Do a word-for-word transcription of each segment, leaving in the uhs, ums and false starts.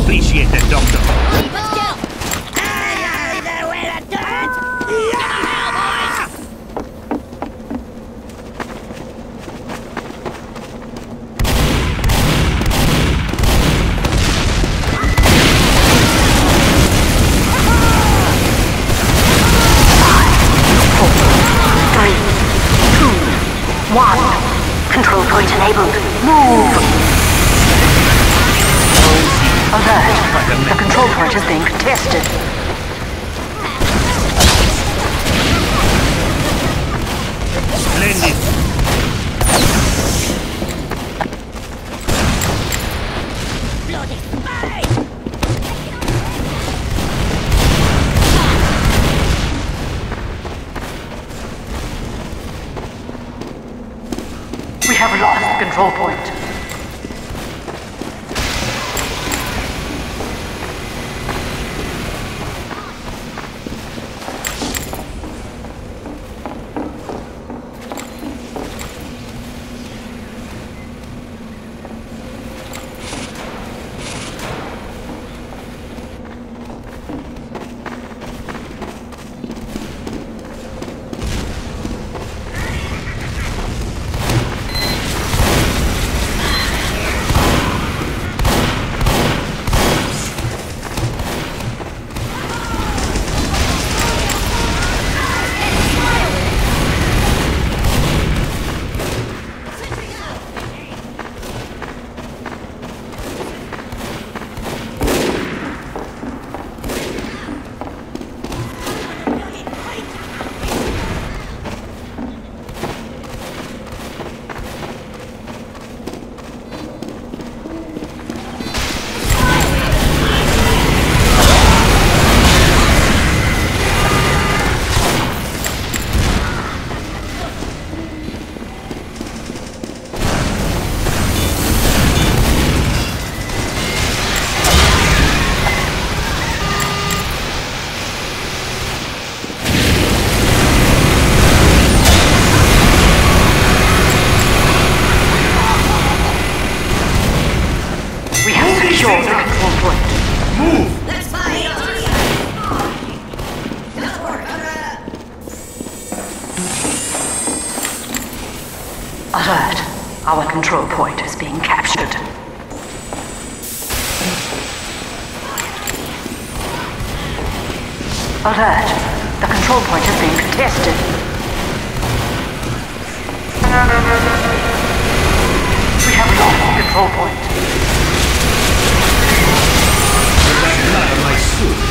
appreciate the doctor. Let's go! Hey, the way to do it! Yeah, boys! One. Control point enabled. Move! Alert. The control point is being contested. Splendid. Bloody space! We have lost the control point. Secure the control point. Move! Let's fight! Alert. Our control point is being captured. Alert. The control point is being contested. We have lost the control point. Blood on my suit.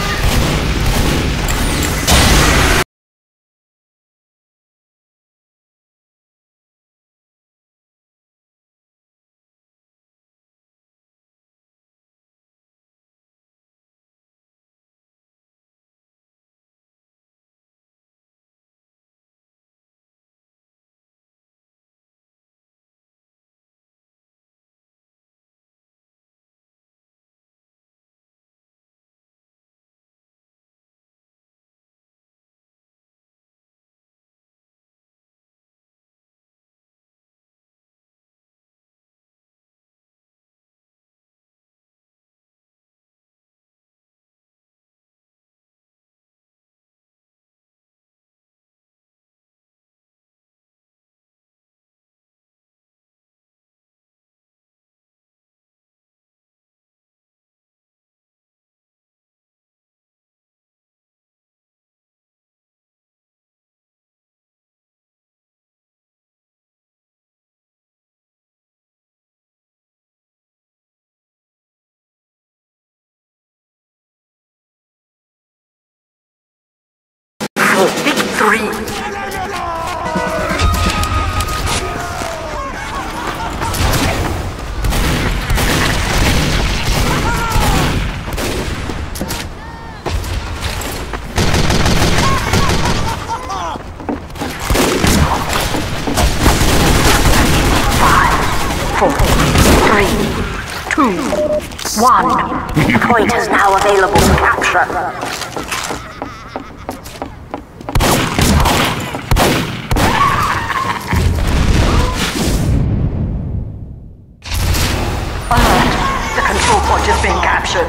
Victory! Five, four, three, two, one. The point is now available to capture. Alert! The control point is being captured.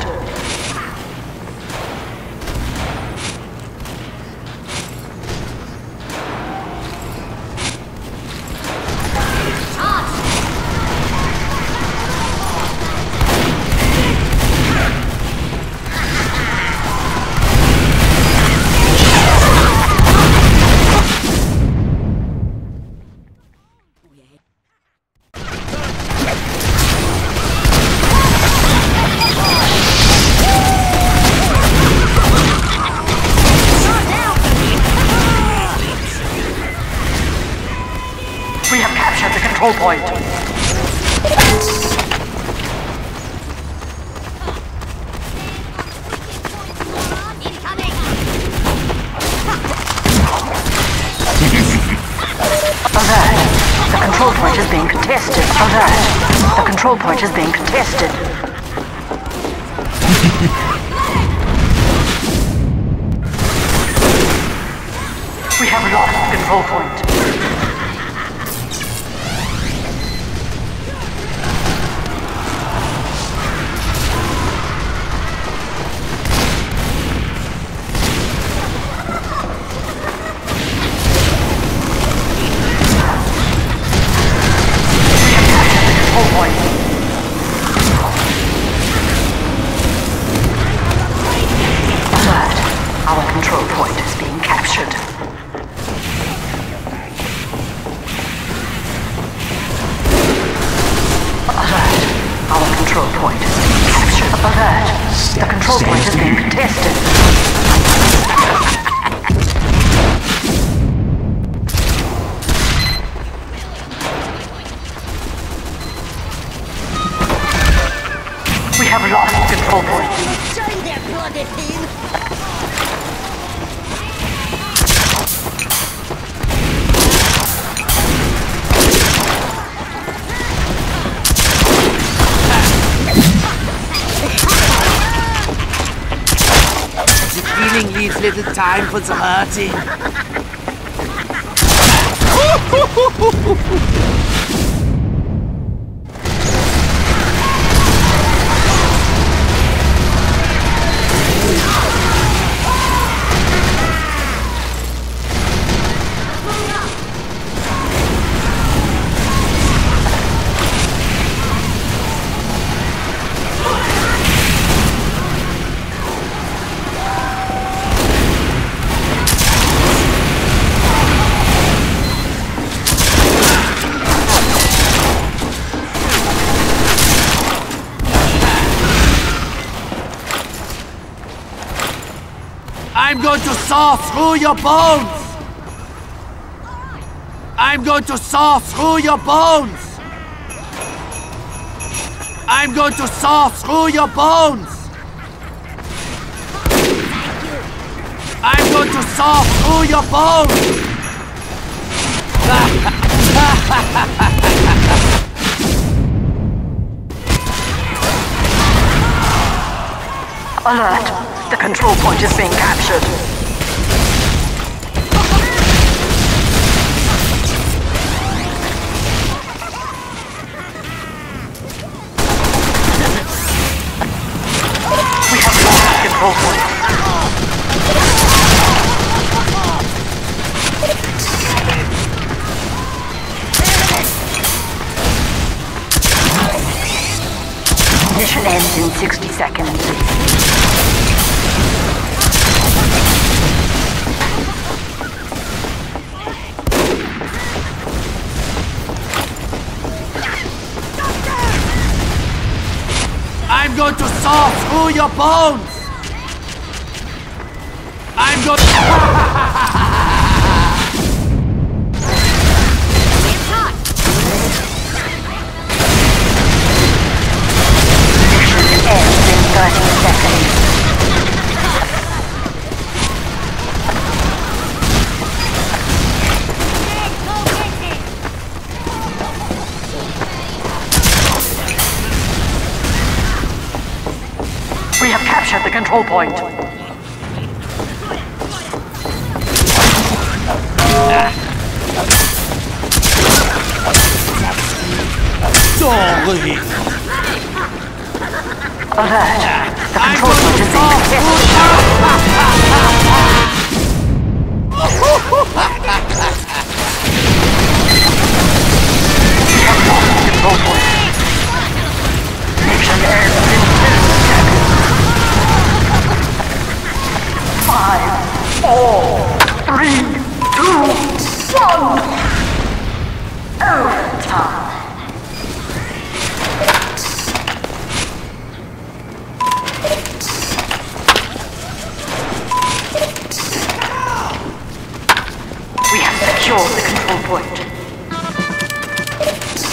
control point. Alert! The control point is being contested. Alert! The control point is being contested. We have lost the control point. Our control point is being captured. Alert! Our control point is being captured. Alert! The control point is being contested. We have lost the control point. Join their bloody team! Healing leaves little time for the hurting. I'm going to saw through your bones! I'm going to saw through your bones! I'm going to saw through your bones! I'm going to saw through your bones! Alert! The control point is being captured. We have lost the control point. Mission ends in sixty seconds. I'm going to saw through your bones! I'm going to... Mission ends in thirty seconds. We have captured the control point. Sorry! Alert! The control point is being contested. We have lost the control point. Mission ends in ten seconds. Five, four, three, two, one. Overtime. We have secured the control point.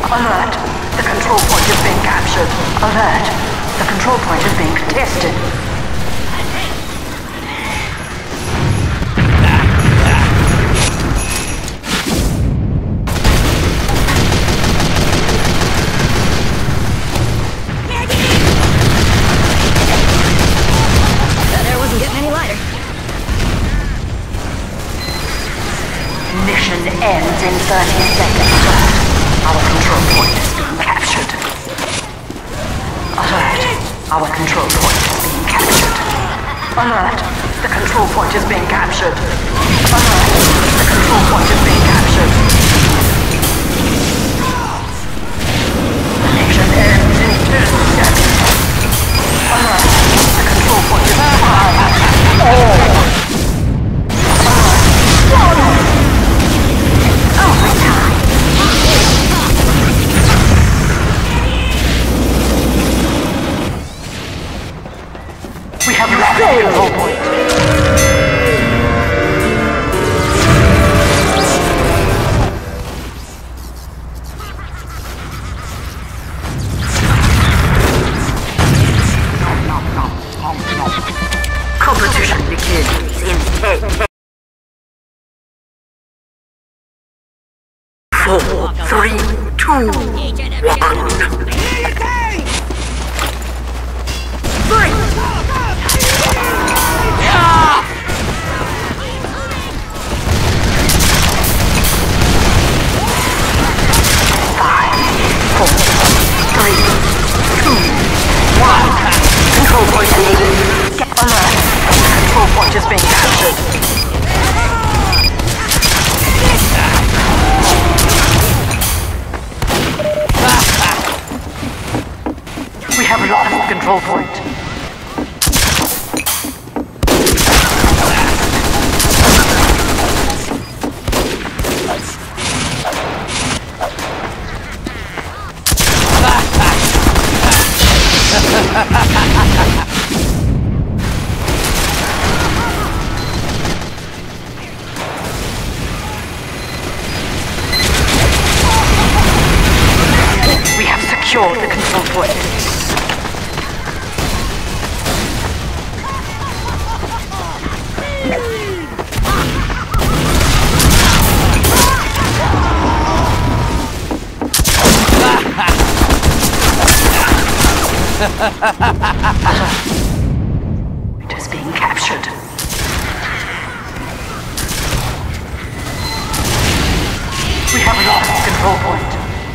Alert! The control point is being captured. Alert! The control point is being contested. That air wasn't getting any lighter. Mission ends in thirty seconds. Our control point is being captured. Alert! Our control point is being captured. Alert! The control point is being captured. Alert! The control point is being captured. Mission ends in ten seconds. Alert! The control point is five, four, overtime. We have lost the control point. Competition begins in ten. Four, three, two, one. Five, four, three, two, one. Control point enabled. Get alert. Control point is being captured. We have lost the control point. We have secured the control point. It is being captured. We have lost the control point.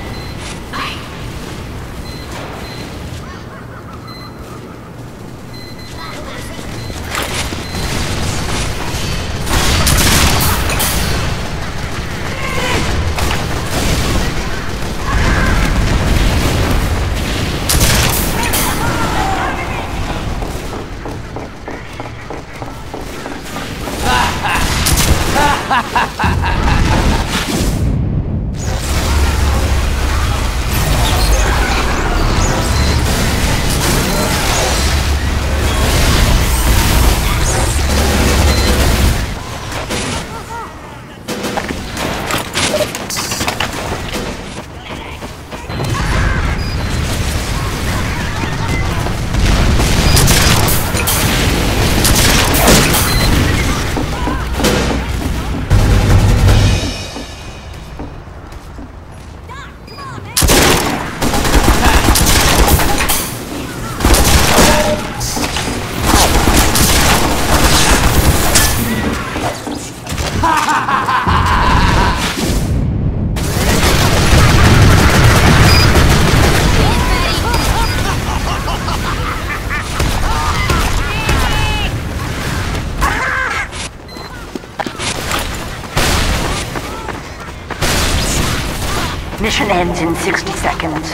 Mission ends in sixty seconds.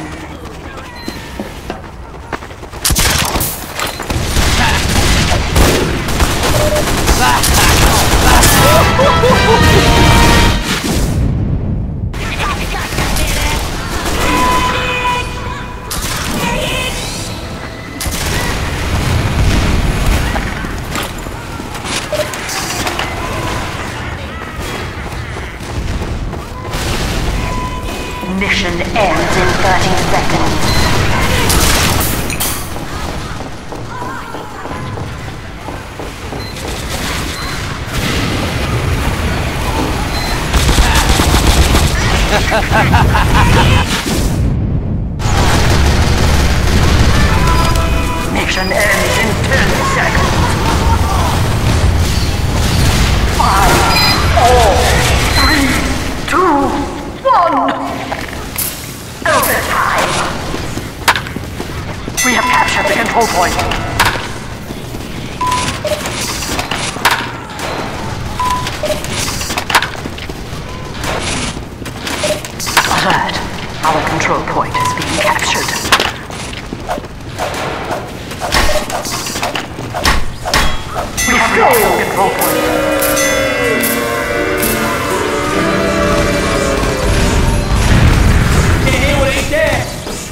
Mission Mission ends in thirty seconds. Mission ends in ten seconds. Five, four, three, two, one. Overtime. We have captured the control point. Alert. Our control point is being captured. We have lost the control point. Can't hear what ain't there.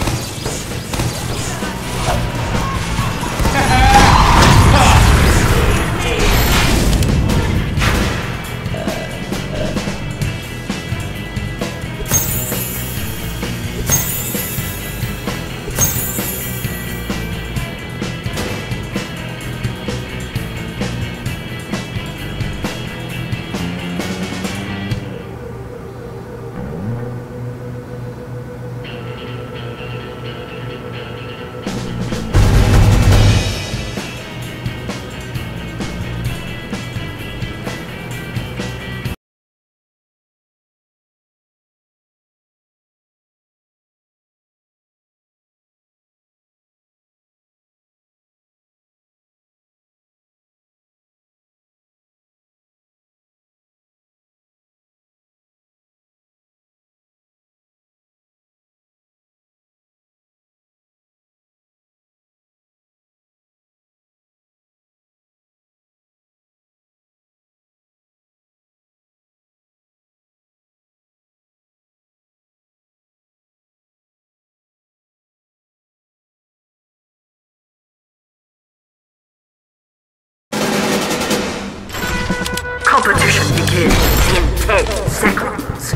Competition begins in ten seconds.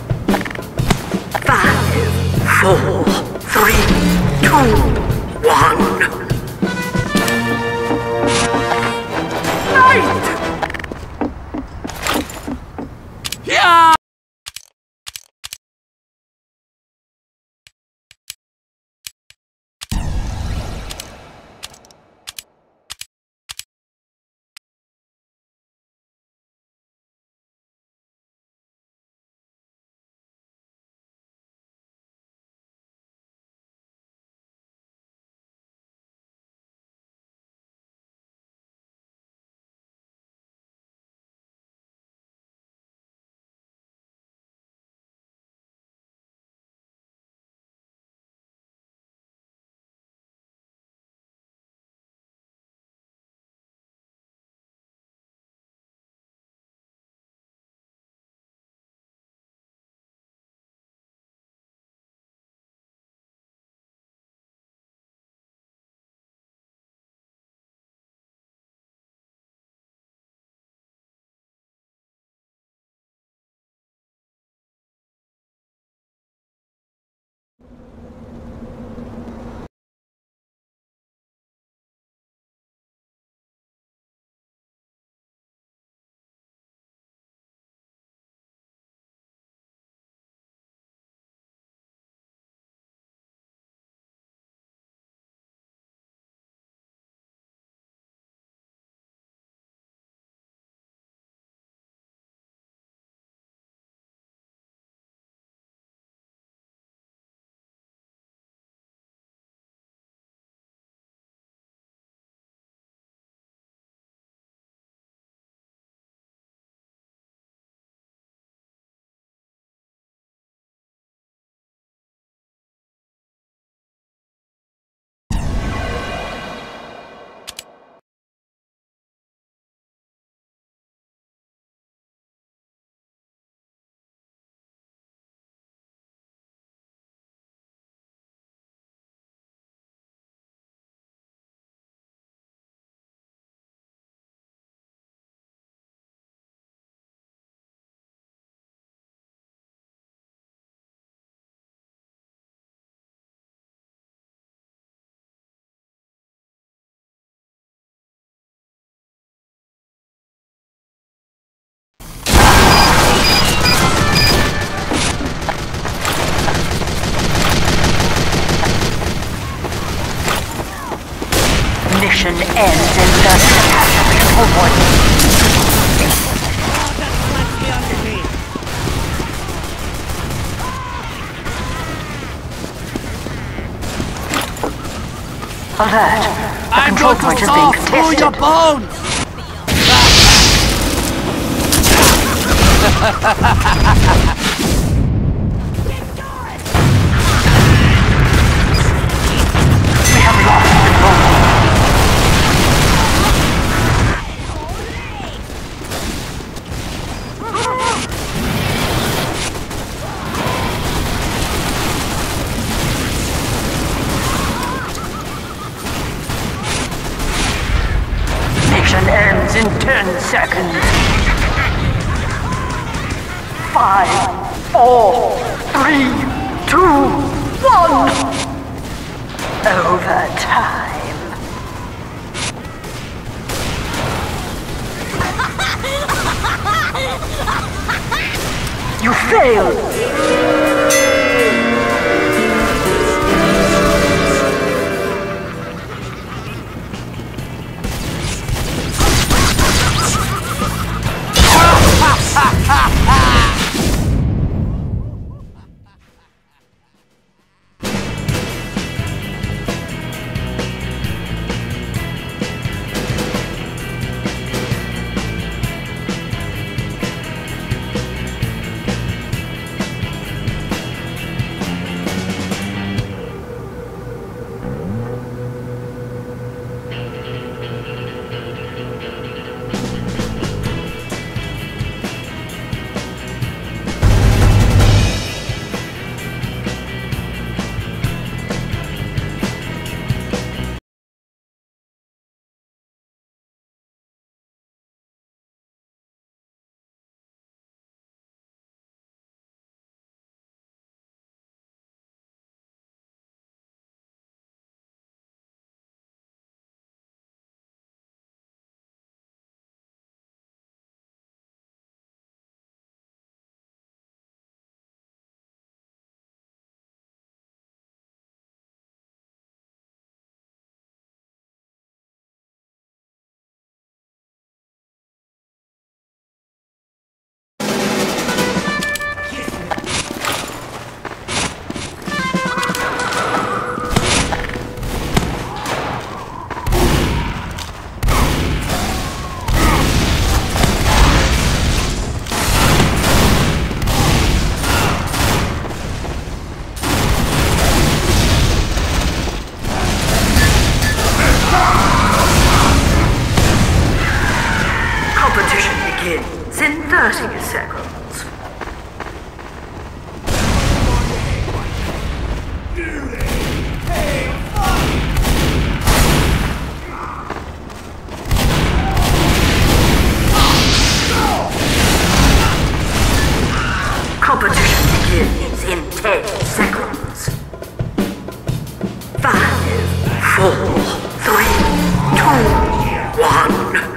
Five, four, three, two, one. Night! Yeah! ends in thirty to capture the control point. Alert! The I'm control going point to is saw being through your contested. bones! We have lost the control point. Mission ends in ten seconds. Five, four, three, two, one. Overtime. You failed. Competition begins in thirty seconds. Competition begins in ten seconds. Five, four, three, two, one.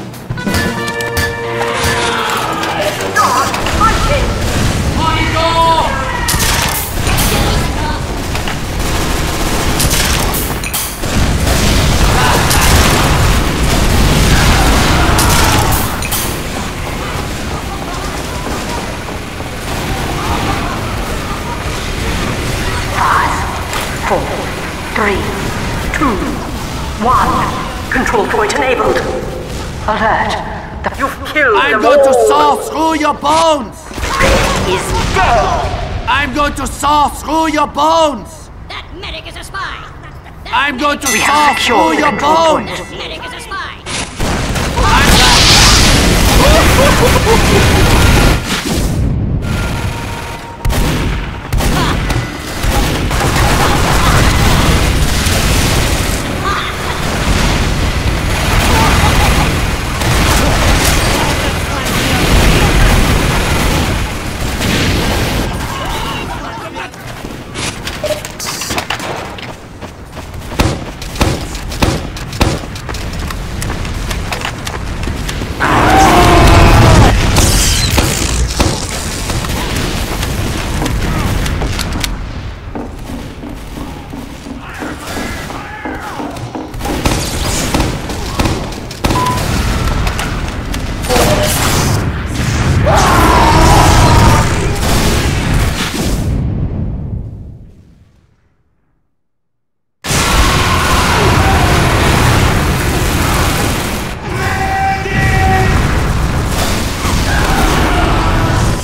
Four, three, two, one. Control point enabled. Alert. The, you've killed I'm them going all. to saw through your bones! Is dead. I'm going to saw through your bones! That medic is a spy! That I'm going to We saw have secured through the your control bones! point. medic is a spy!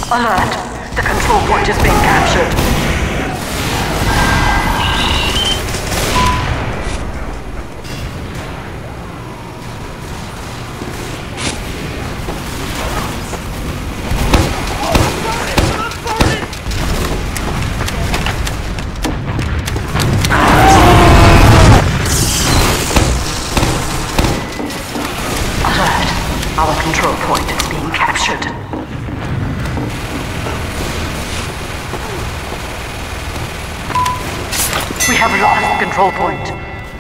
Alert! The control point is being captured. Alert! Our control point is being captured. We have lost control point.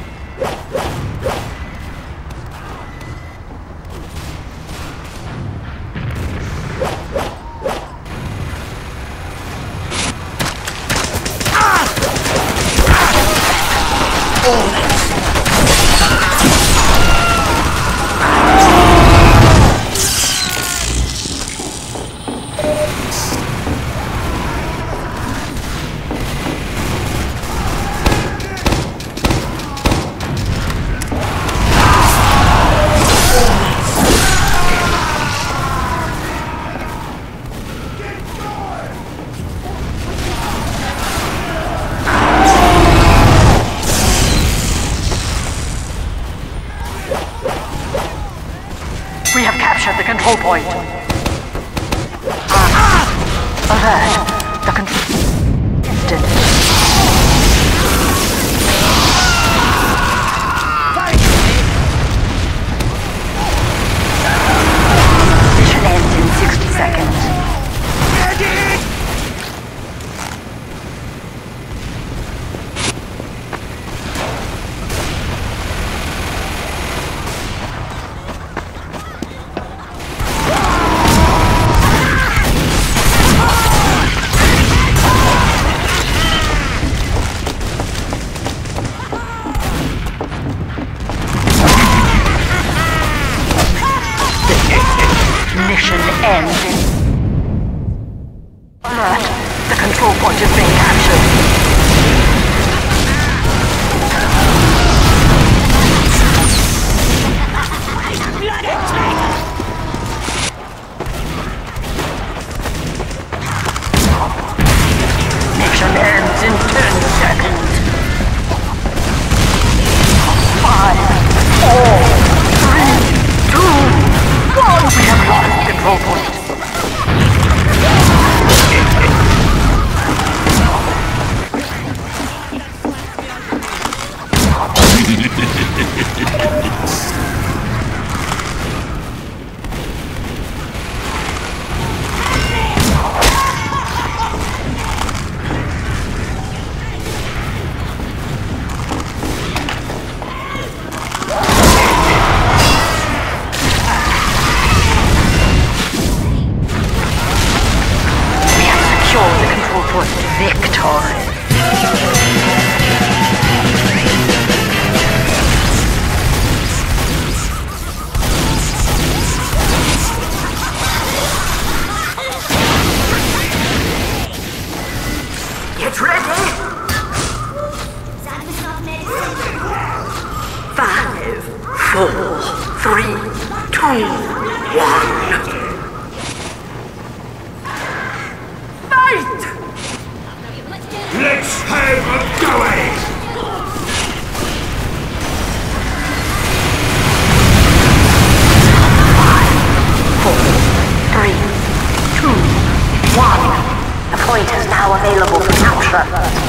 We have captured the control point. Alert! The control... Instant. Mission ends in sixty seconds. Mission ends in... Alert! The control point is being captured. Mission ends in ten seconds. Five, four, three, two, one. We have lost control point. Victory. Get ready! Five, four, three, two, one. Fight! Let's have a go at it! Five, four, three, two, one. The point is now available for capture.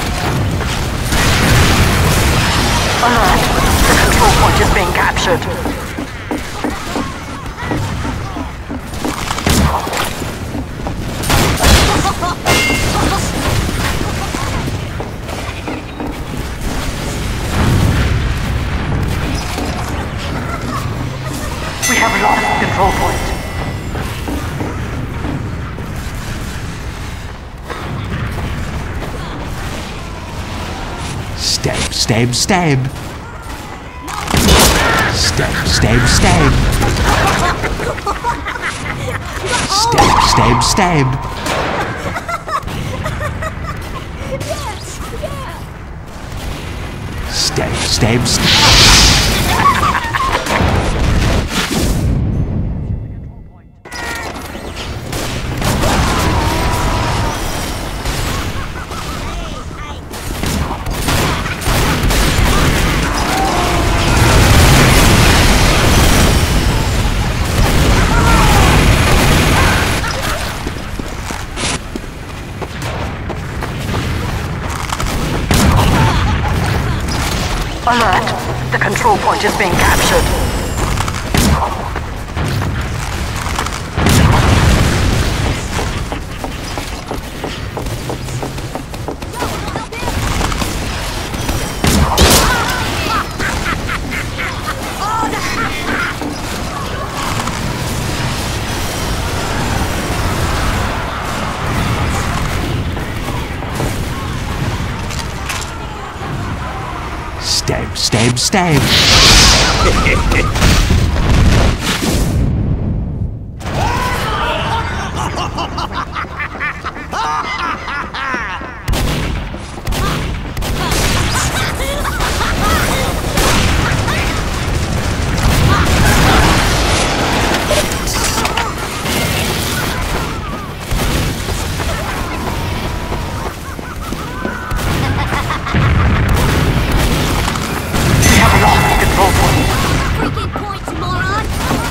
Alert! The control point is being captured. We have lost control point. Stab, stab, stab. Stab, stab, stab. Stab, stab, stab. Stab, stab, stab. Alert! The control point is being captured. Stab, stab, stab. Freaking points, moron!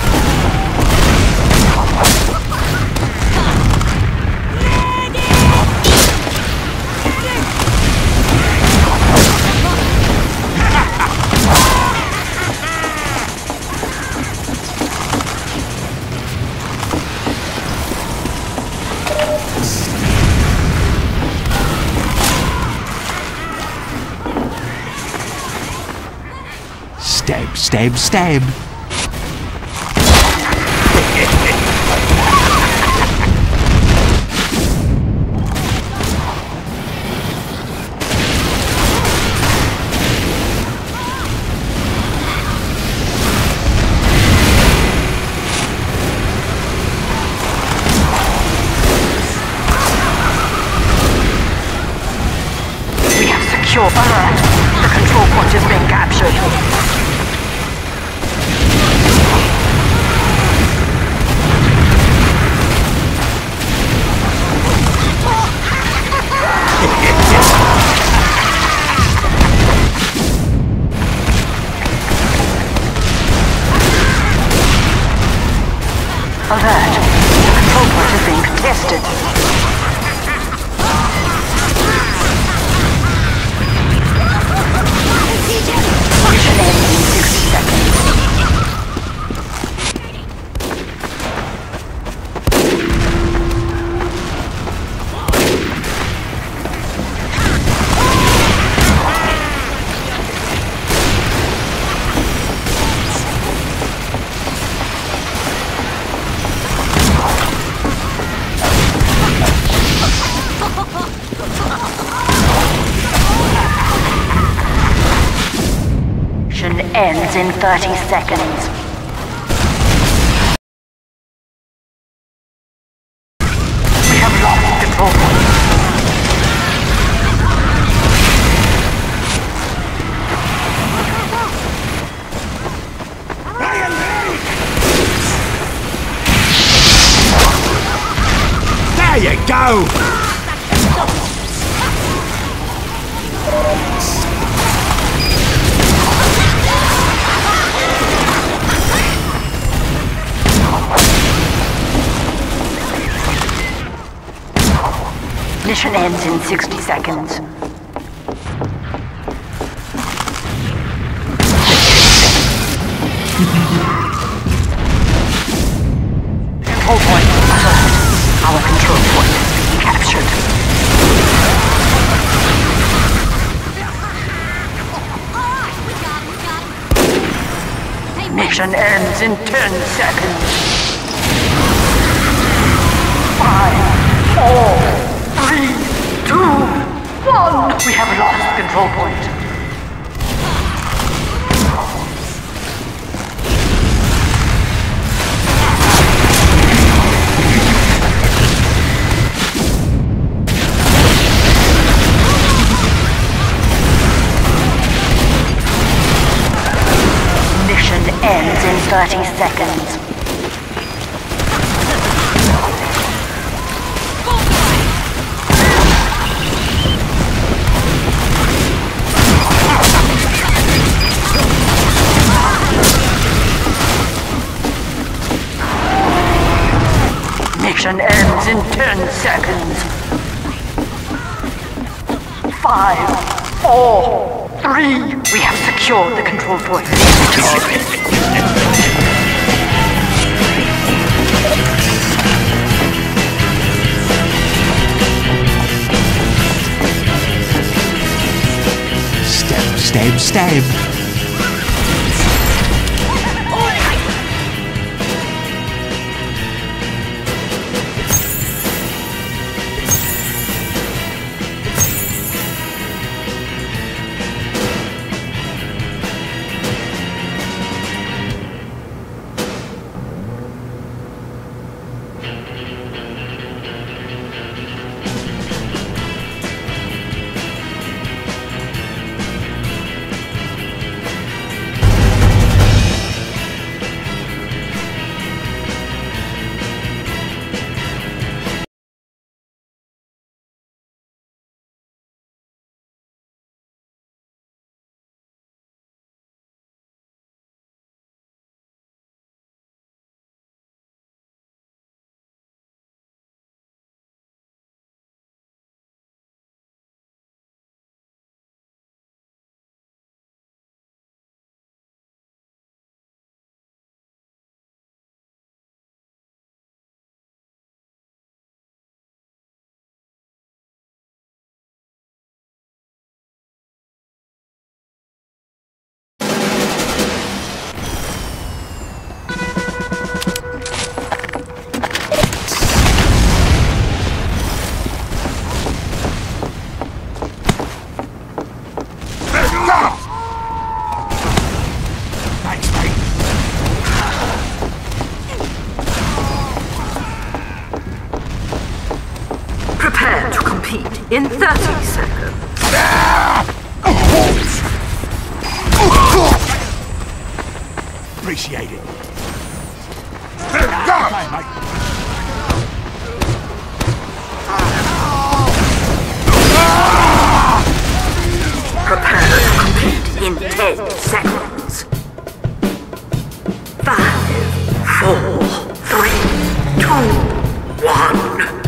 Stab, stab, stab. We have secure alert. The control point is being captured. Alert! The control point is being contested. Mission ends in sixty seconds. Mission ends in thirty seconds. We have lost control point. There you go! Mission ends in sixty seconds. Control point alert. Our control point is being captured. Mission ends in ten seconds. Five, four, three, two, one. We have lost control point. Mission ends in thirty seconds. Mission ends in ten seconds. Five, four, three. We have secured the control point. Stab, stab, stab. Prepare to compete in thirty seconds. Appreciate it. Okay, mate. Prepare to compete in ten seconds. Five, four, three, two, one.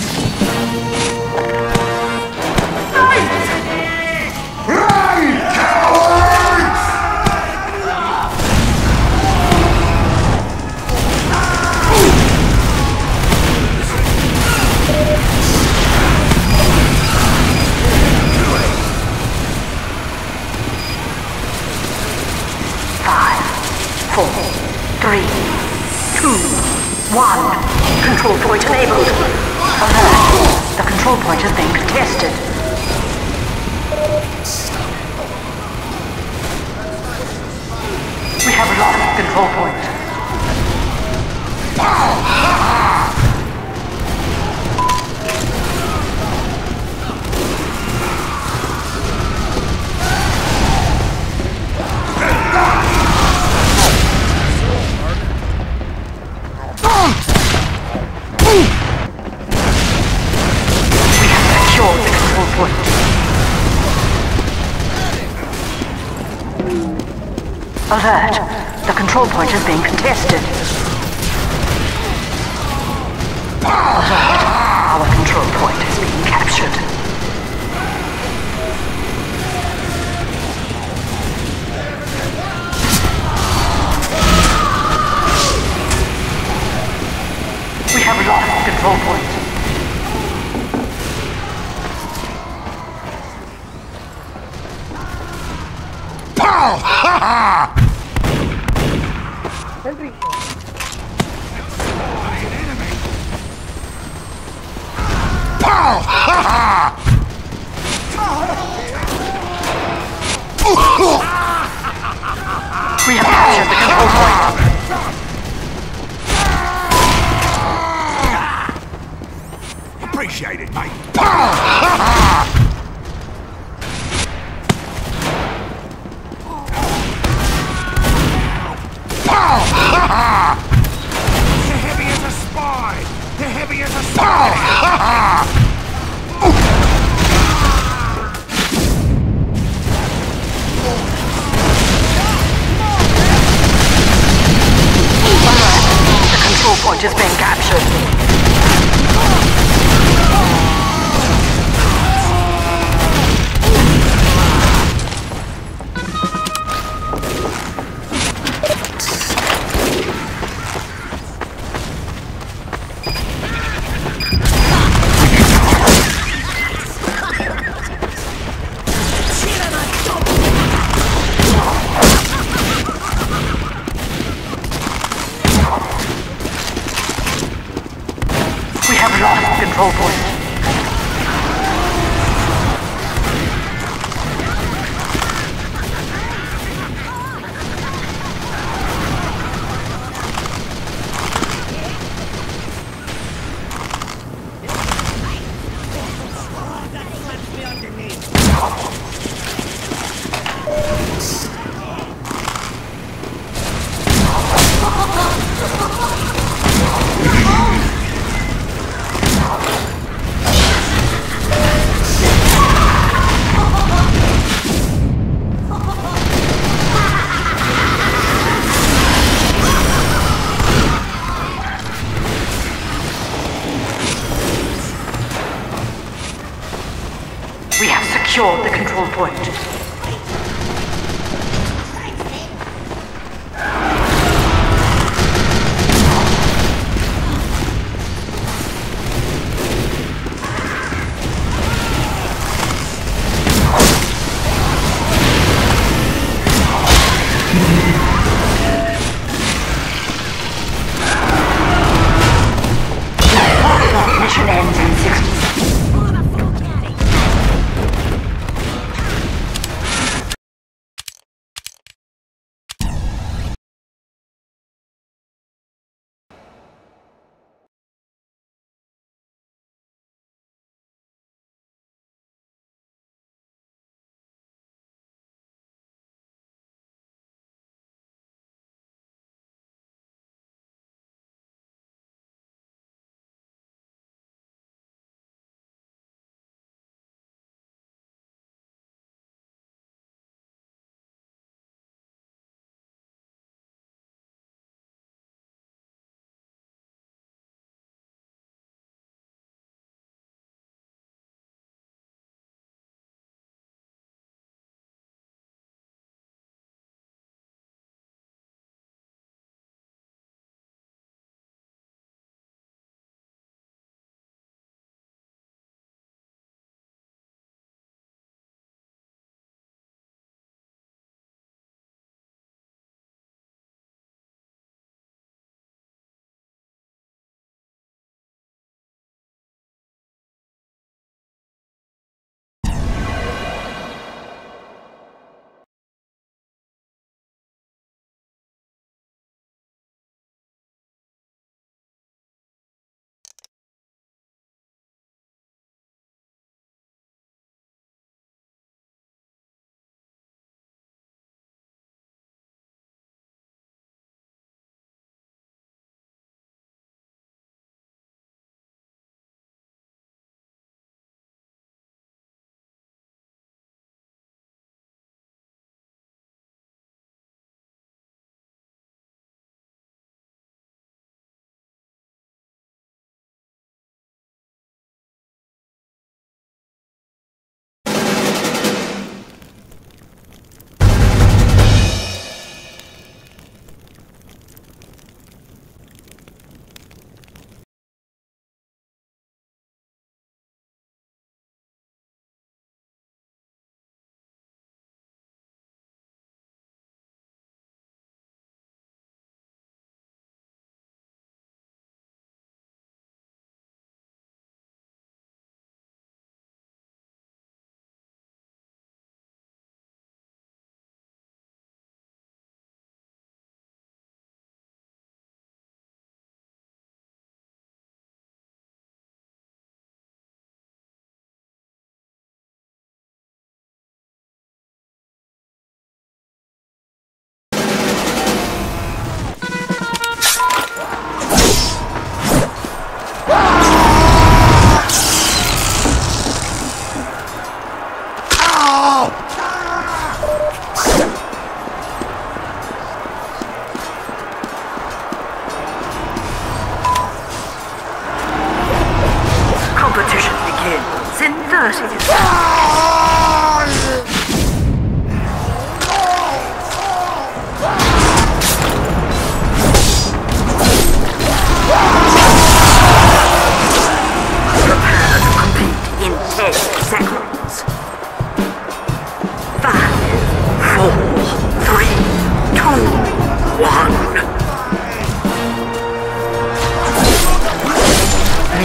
Four, three, two, one. Control point enabled. Alert. The control point is being contested. We have lost control point. Alert! The control point is being contested. Alert! Our control point is being captured. We have lost control point. Pow! Ha ha! Pow! Ha ha! We have captured the control point. Appreciate it, mate. Pow! Ha ha! Pow! Ha ha! They're heavy as a spy! They're heavy as a spy! Pow! Ha ha! The control point is being captured. We have lost control point. We have secured the control point. Mission ends in sixty seconds.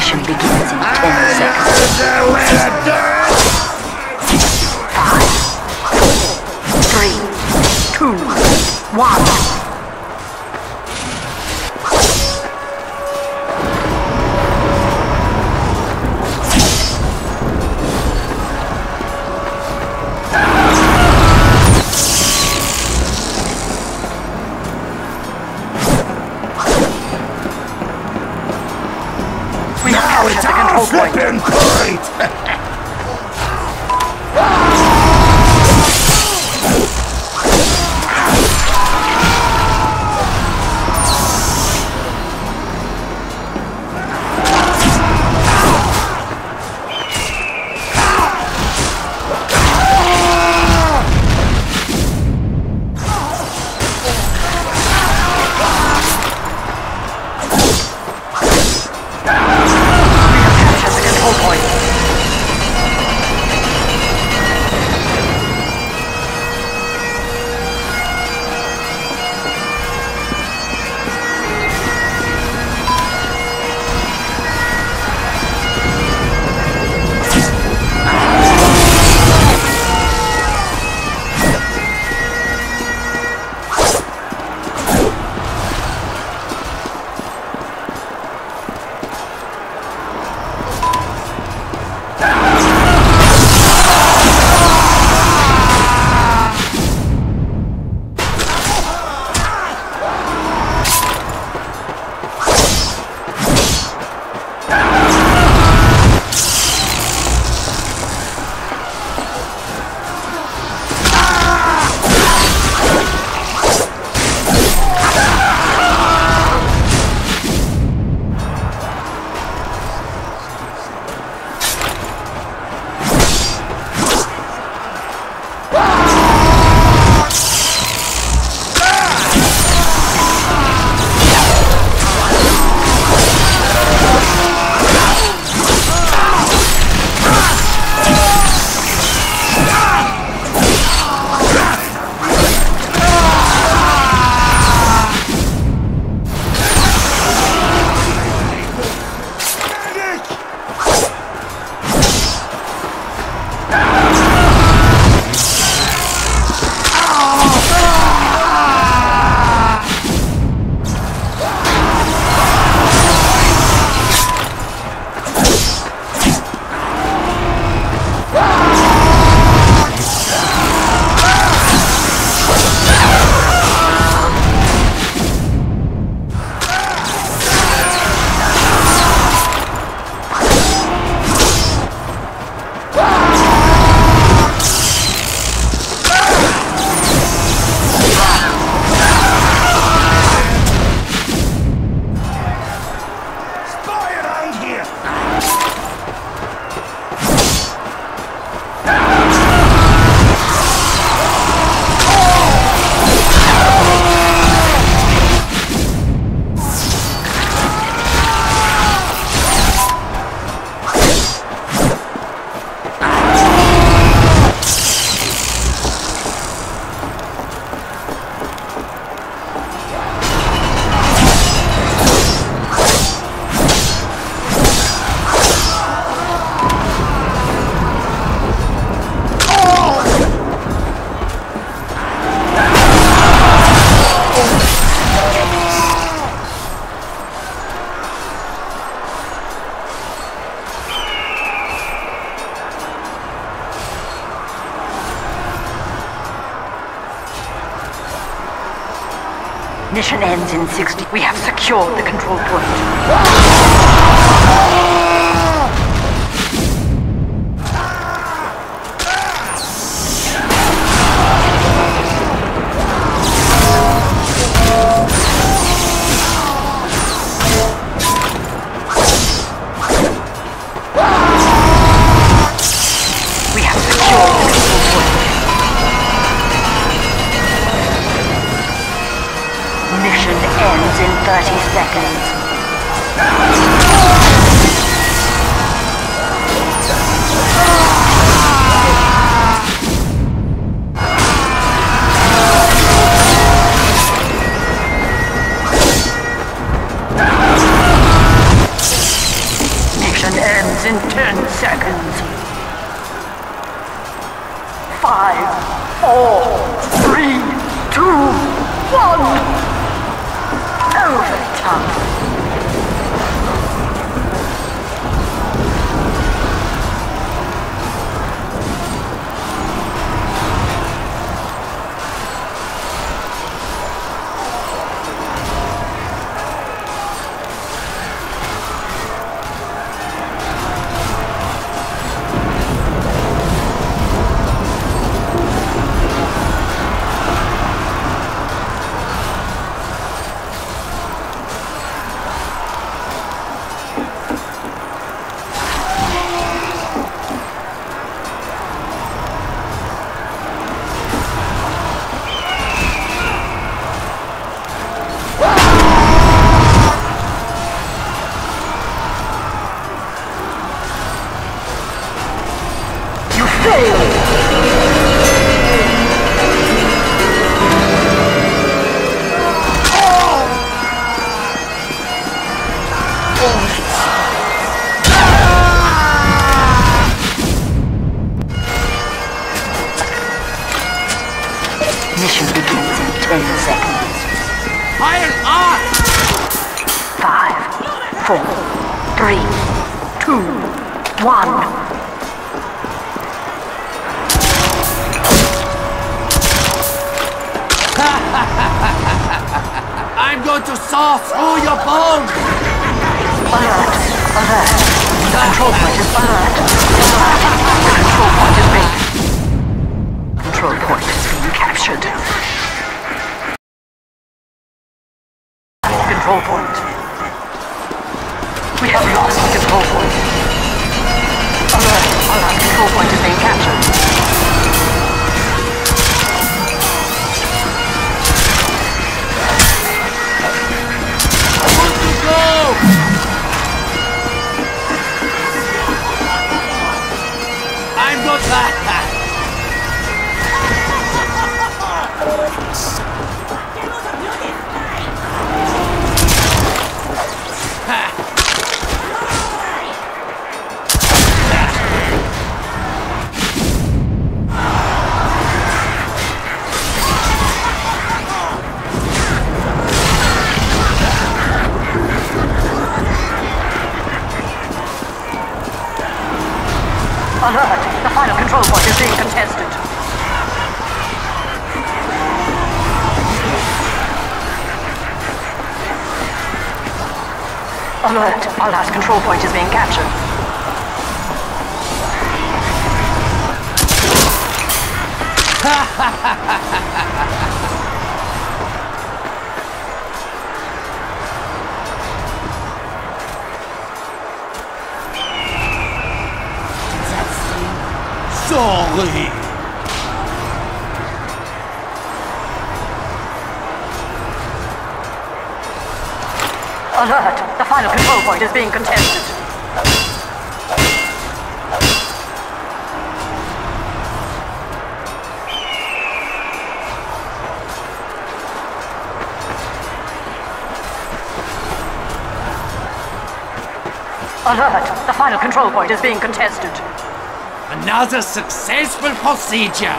Mission begins in ten seconds. Five, four, three, two, one. Now it's our flippin' point! Mission ends in sixty. We have secured the control point. We have secured the control point. Mission ends in thirty seconds. ends in ten seconds. Five, four, three, two, one. Overtime. Mission begins in ten seconds. Fire off! Five, four, three, two, one. I'm going to saw through your bones! Alert! Alert! The control point is alert! Alert! The control point is being... Control point is being captured. Control point. We have lost the control point. Alert! Alert! Control point is being captured. I'm not that. Alert! The final control point is being contested. Alert! Our last control point is being captured. Sorry. Alert! The final control point is being contested. Alert! The final control point is being contested. Another successful procedure.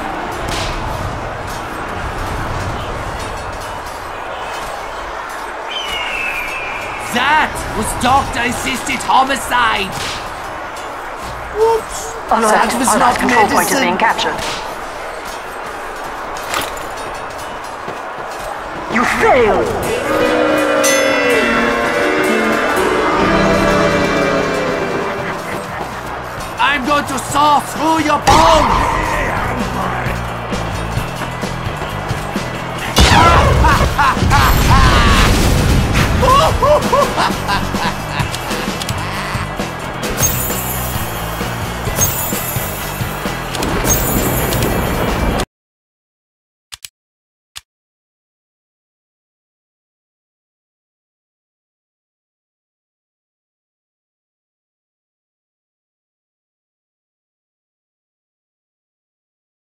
That was doctor-assisted homicide. Whoops. Alert! That was Our not last control point is medicine. being captured. You failed! I'm going to saw through your bones! Ha ha ha ha ha!